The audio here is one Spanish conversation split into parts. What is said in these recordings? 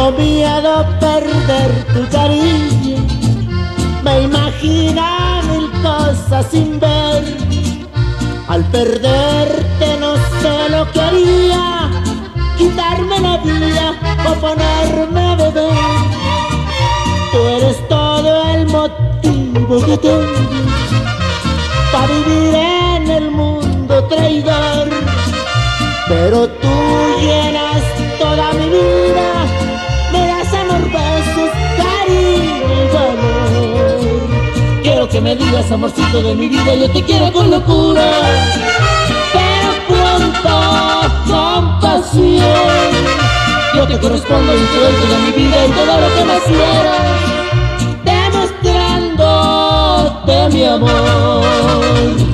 Tengo miedo perder tu cariño, me imagina mil cosas sin ver. Al perderte no sé lo que haría, quitarme la vida o ponerme a beber. Tú eres todo el motivo que tengo para vivir en el mundo traidor. Pero tú llenas toda mi vida, me das amor, besos, cariño y valor. Quiero que me digas, amorcito de mi vida, yo te quiero con locura, pero pronto con pasión. Yo te correspondo y te doy toda mi vida y todo lo que más quieras, demostrándote mi amor.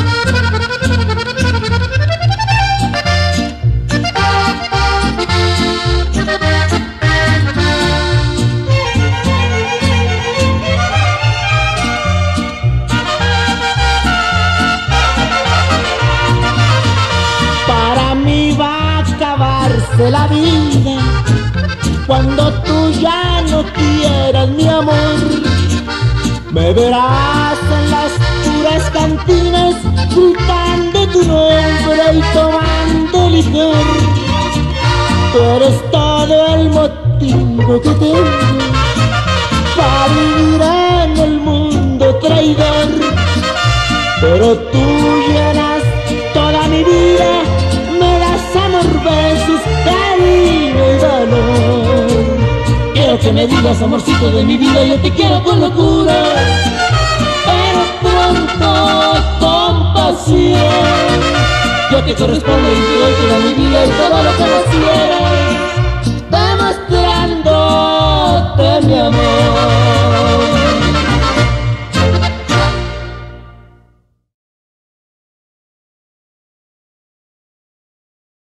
La vida cuando tú ya no quieras mi amor, me verás en las puras cantinas gritando tu nombre y tomando licor. Tú eres todo el motivo que tengo para vivir en el mundo traidor. Pero tú llenas toda mi vida, me das amor, besos, cariño y valor. Quiero que me digas, amorcito de mi vida, yo te quiero con locura, pero pronto con pasión. Yo te correspondo y te doy toda mi vida y todo lo que más quiero,